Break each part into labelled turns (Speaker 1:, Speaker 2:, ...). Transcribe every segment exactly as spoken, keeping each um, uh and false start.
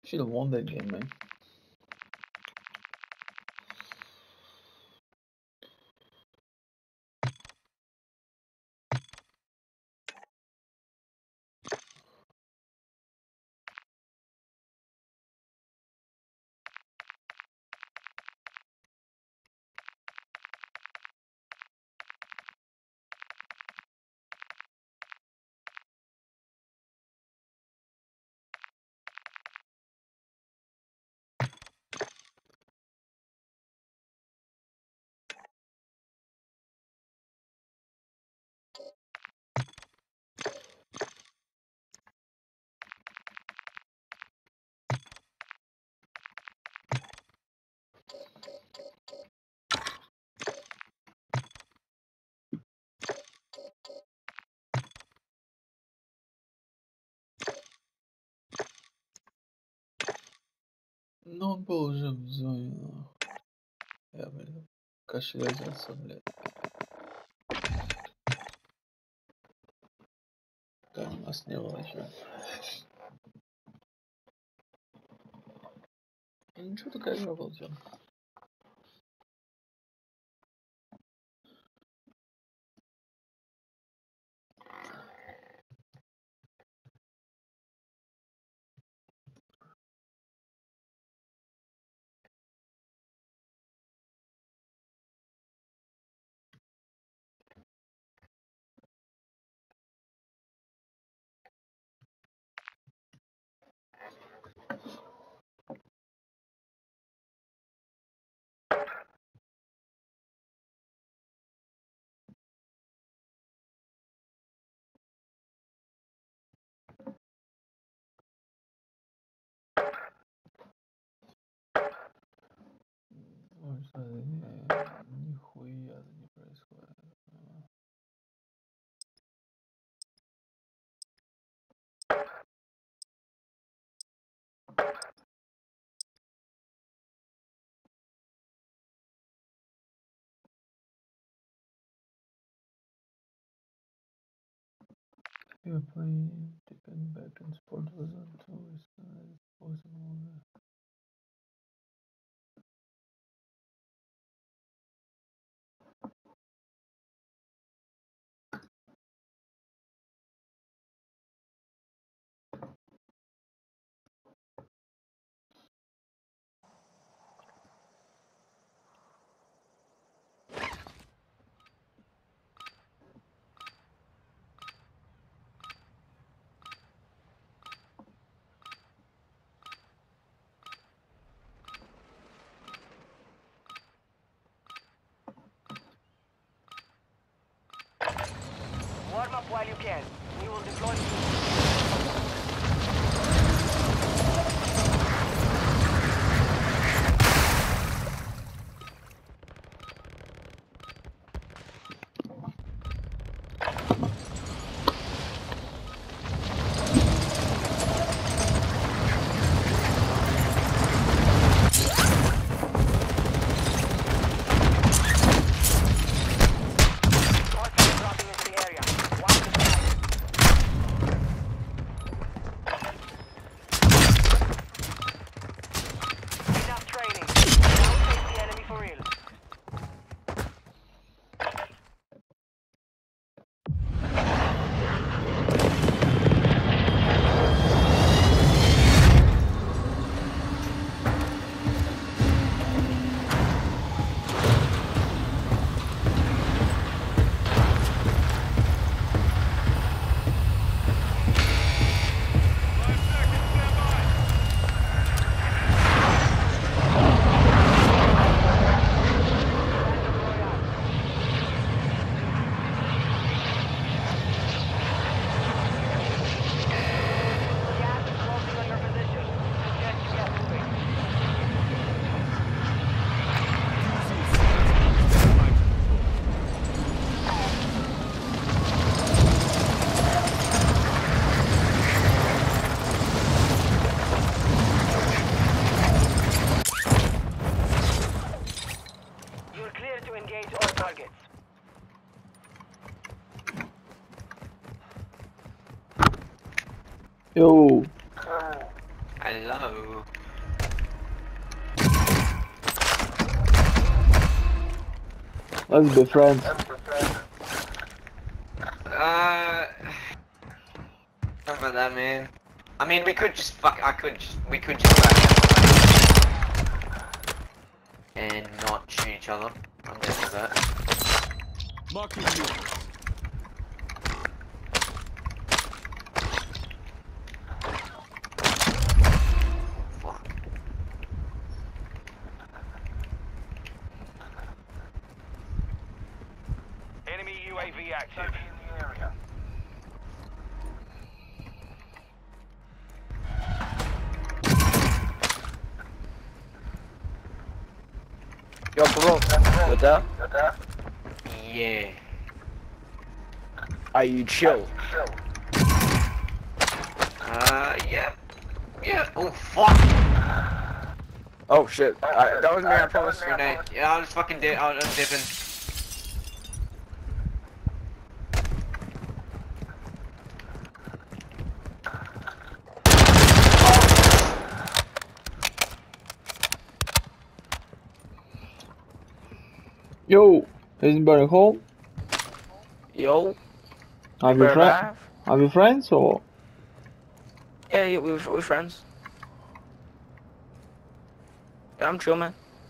Speaker 1: Should have won that game, man. Non положил в зону. Я, блин, кашлязался, блядь. Там у нас не было ничего. Ничего, такая игра была. Ой, что нихуя не происходит. You're playing depend back and sport was on tours and it wasn't longer.
Speaker 2: Warm up while you can. We will deploy soon.
Speaker 1: Yo.
Speaker 3: Hello.
Speaker 1: Let's be friends.
Speaker 3: Uh, not about that, man. I mean, we could just fuck. I could just. We could just back and not shoot each other. I'm down with that.
Speaker 4: Marking you.
Speaker 3: Fuck.
Speaker 2: Enemy U A V active. In the area.
Speaker 5: Yo, bro, you there?
Speaker 3: Yeah.
Speaker 5: Are you chill?
Speaker 3: Uh, yeah. Yeah. Oh fuck.
Speaker 5: Oh shit, I, that was me, I promise.
Speaker 3: Grenade. Yeah, I was fucking dead. I was dipping.
Speaker 1: Yo, is anybody home?
Speaker 5: Yo,
Speaker 1: Have you
Speaker 5: we're
Speaker 1: friends?
Speaker 5: alive.
Speaker 1: Have you friends or?
Speaker 5: Yeah, yeah, we're, we're friends. Yeah, I'm chill, man.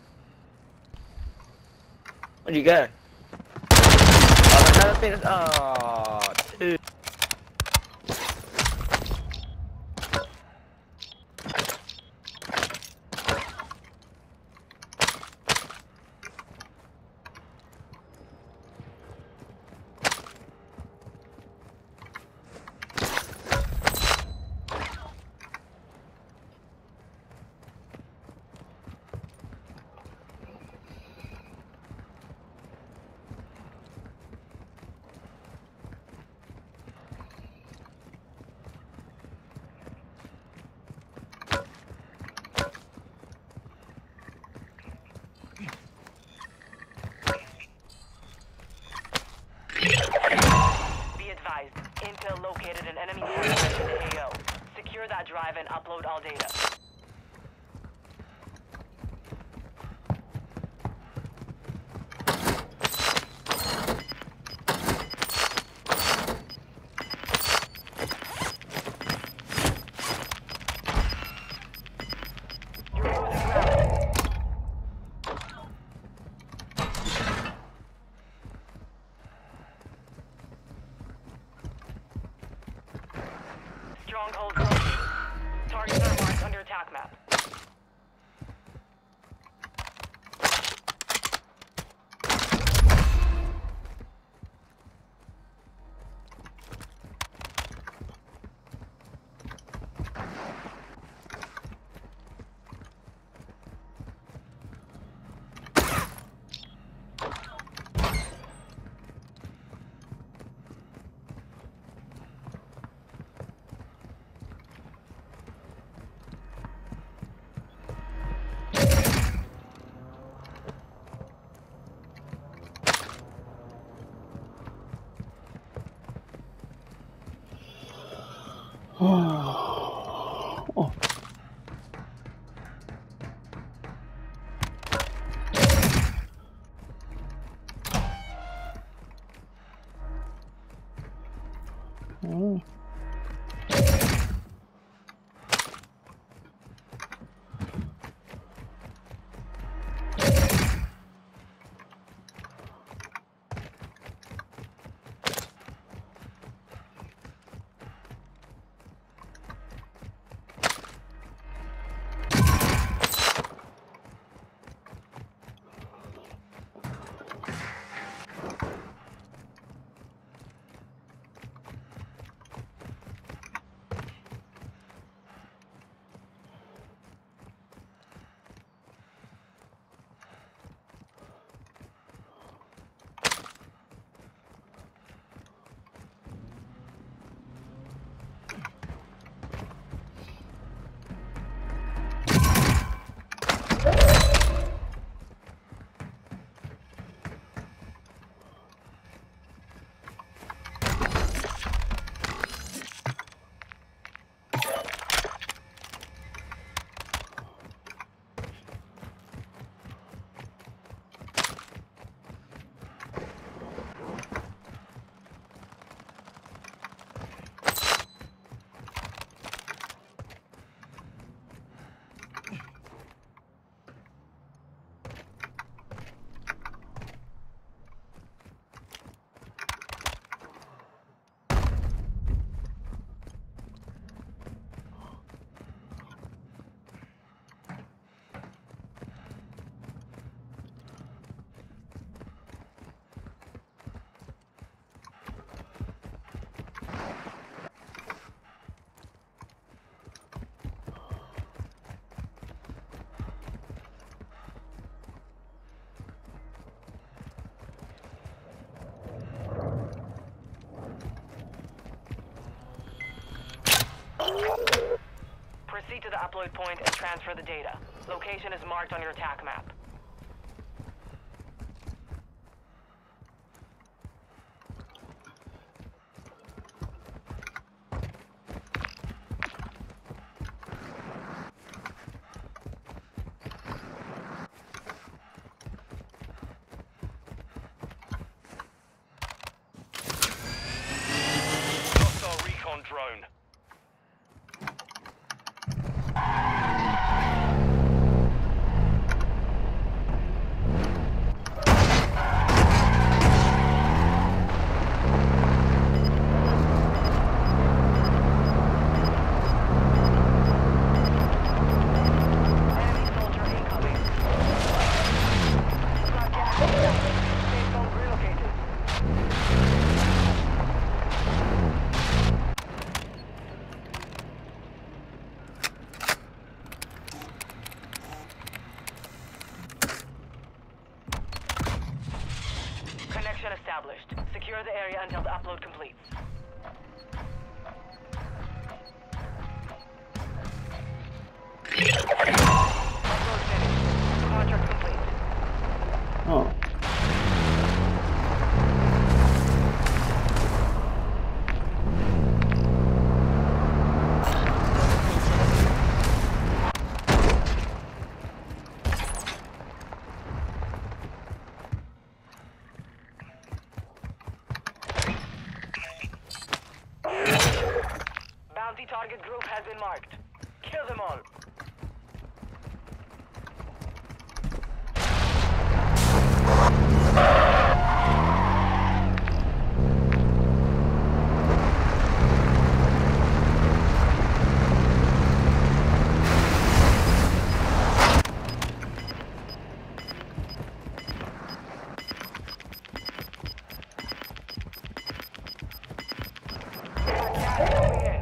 Speaker 5: What'd you get? Oh, another thing. Oh, dude.
Speaker 2: Be advised, Intel located an enemy fortress in the A O. Secure that drive and upload all data. You're losing ground. Stronghold located. Targets are marked under attack map.
Speaker 1: Oh. Oh.
Speaker 2: Proceed to the upload point and transfer the data. Location is marked on your attack map.
Speaker 4: Hostile recon drone.
Speaker 2: Enemy soldier incoming. Got gas inbound. Safe zone relocated. Connection established. Secure the area until the upload completes. Upload finished. Contract complete.
Speaker 1: Oh.
Speaker 2: Bounty target group has been marked. Kill them all. Got gas coming in.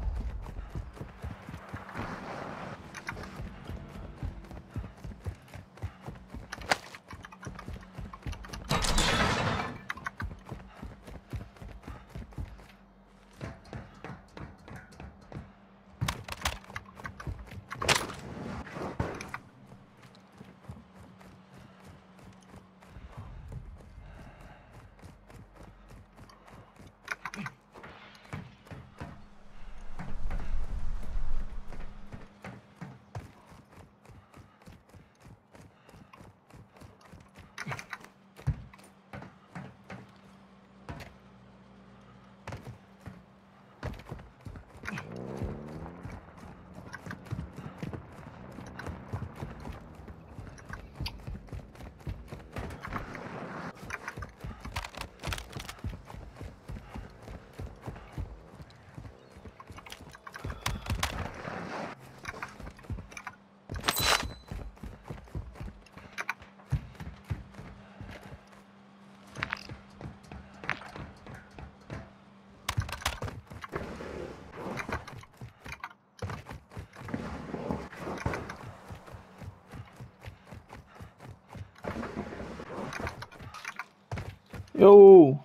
Speaker 1: Yo.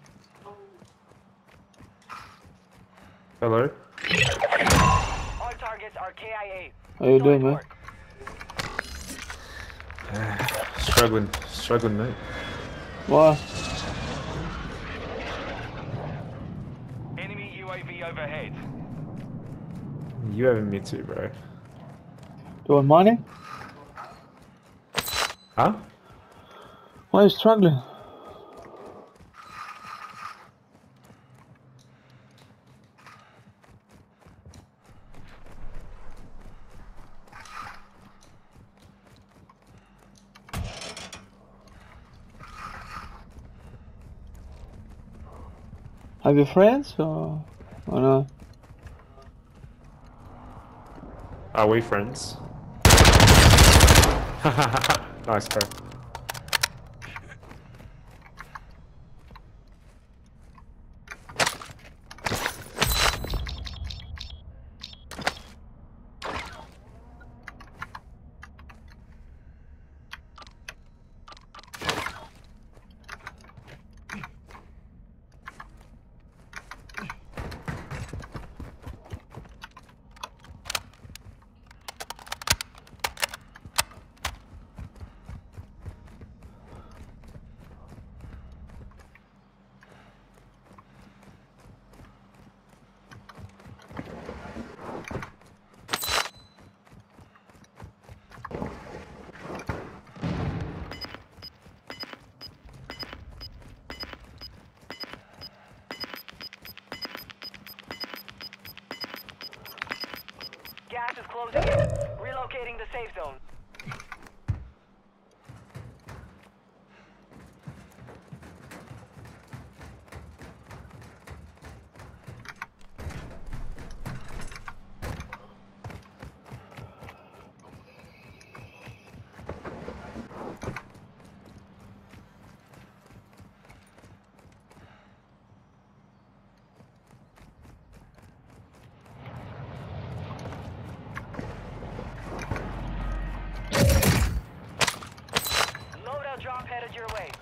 Speaker 6: Hello?
Speaker 2: All targets are K I A.
Speaker 1: How you doing,
Speaker 2: Solid
Speaker 1: man?
Speaker 2: work.
Speaker 6: struggling, struggling, mate.
Speaker 1: Why?
Speaker 4: Enemy U A V overhead.
Speaker 6: You having me too, bro.
Speaker 1: Doing money?
Speaker 6: Huh?
Speaker 1: Why are you struggling? Have you friends or, or not?
Speaker 6: Are we friends? Nice, bro.
Speaker 2: is closing in. Relocating the safe zone. Loadout drop headed your way.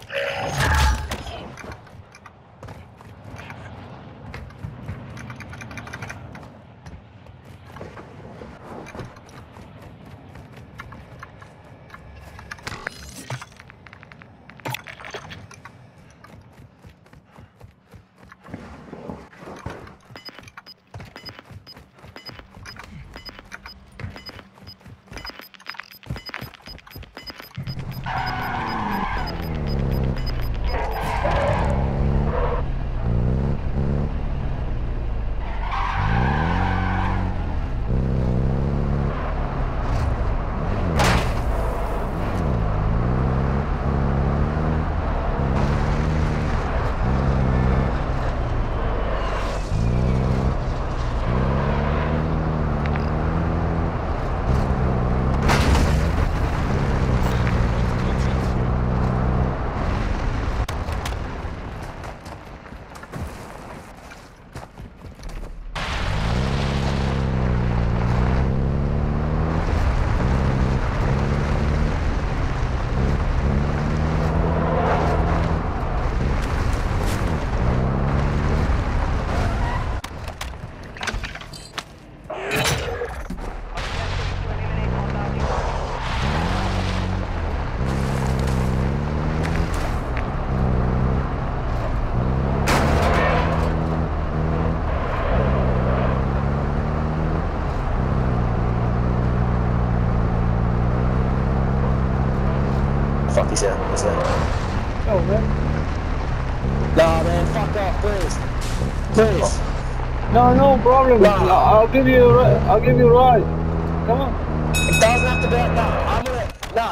Speaker 5: Fuck is that? What's that?
Speaker 1: Oh, man.
Speaker 5: Nah, man, fuck off, please. Please.
Speaker 1: No, no problem.
Speaker 5: No.
Speaker 1: I'll give you a ride. I'll give you a ride. Come on.
Speaker 5: It doesn't have to be. Nah, I'm gonna. Nah.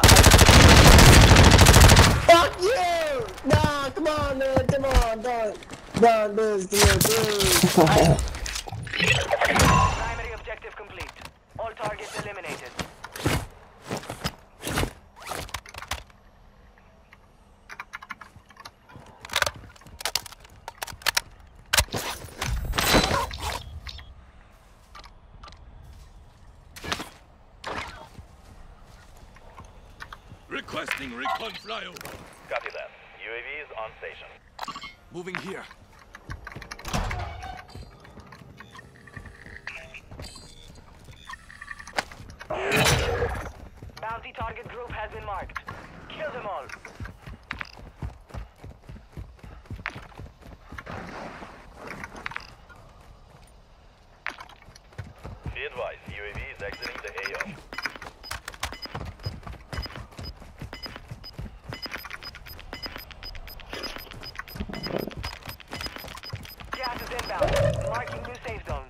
Speaker 5: Fuck you! Nah, come on, man. Come on, don't. Don't do this to me, please. I-
Speaker 2: Primary objective complete. All targets eliminated.
Speaker 7: Requesting recon flyover.
Speaker 4: Copy that. U A V is on station.
Speaker 7: Moving here.
Speaker 2: Bounty target group has been marked. Kill them all.
Speaker 4: Be advised, U A V is exiting the A O.
Speaker 2: Gas is inbound. Marking new safe zone.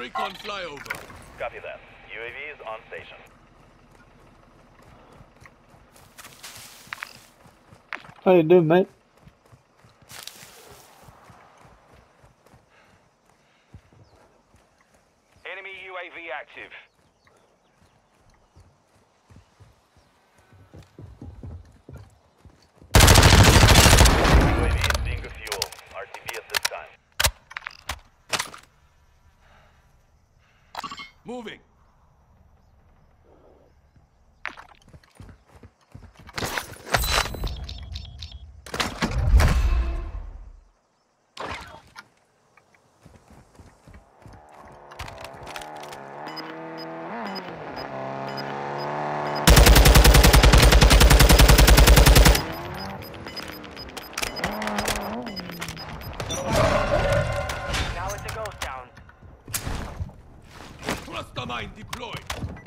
Speaker 7: Recon flyover.
Speaker 4: Copy that. U A V is on station.
Speaker 1: How you doing, mate?
Speaker 8: Enemy U A V active.
Speaker 4: U A V is being a fuel. R T B at this time.
Speaker 7: Moving.
Speaker 2: Now it's a ghost town.
Speaker 7: Cluster mine deployed.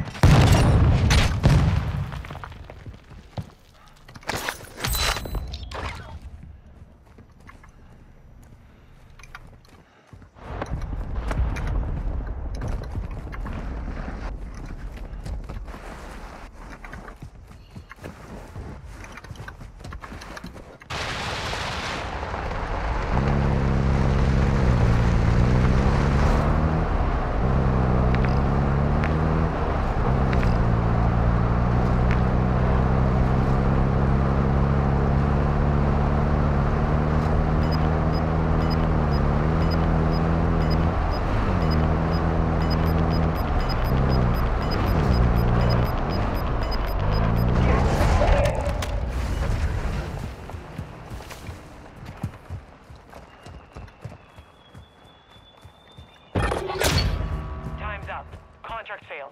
Speaker 2: Time's up. Contract failed.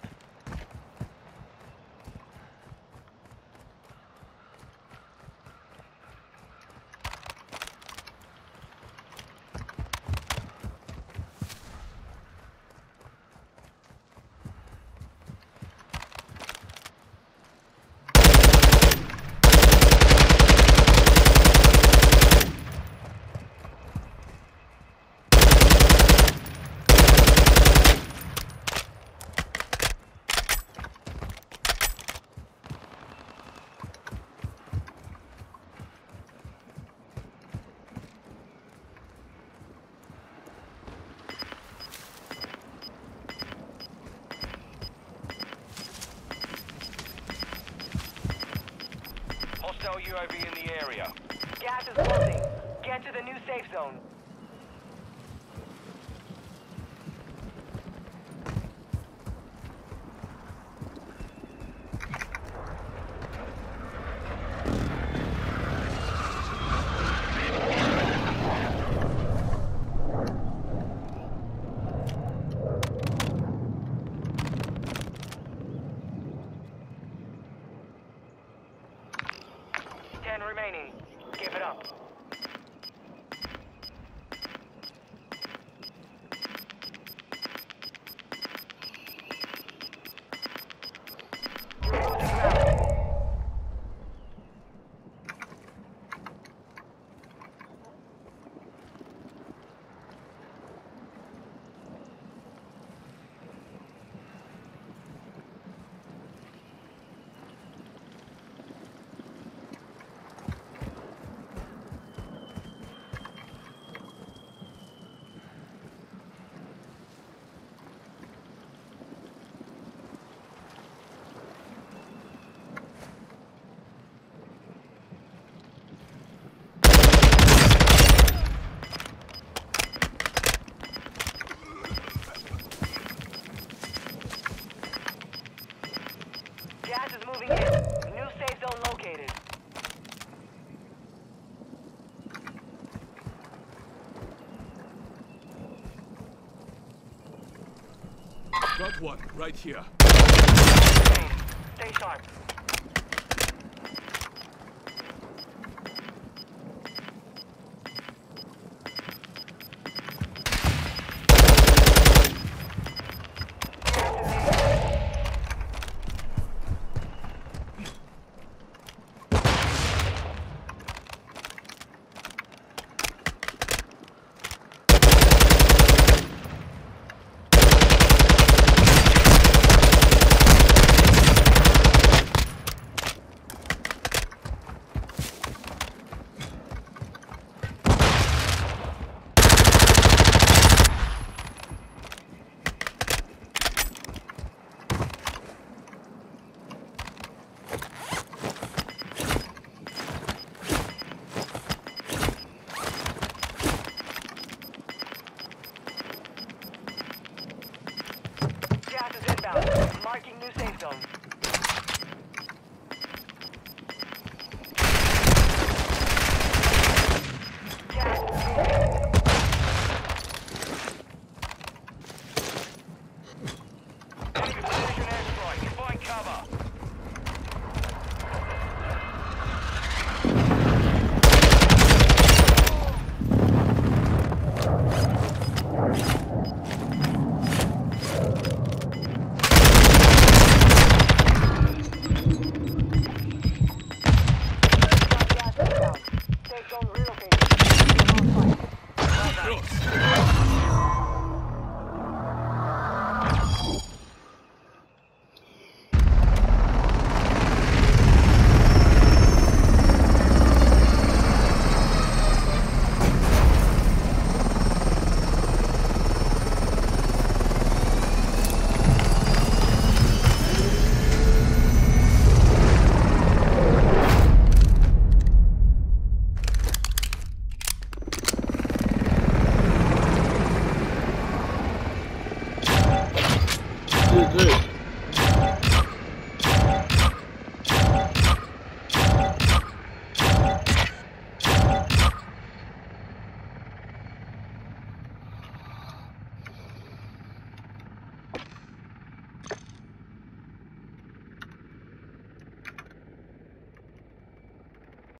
Speaker 8: Hostile U A V in the area.
Speaker 2: Gas is closing. Get to the new safe zone. Ten remaining. Give it up. You're losing ground. Gas is moving in. New safe zone located.
Speaker 7: Got one right here.
Speaker 2: Stay sharp.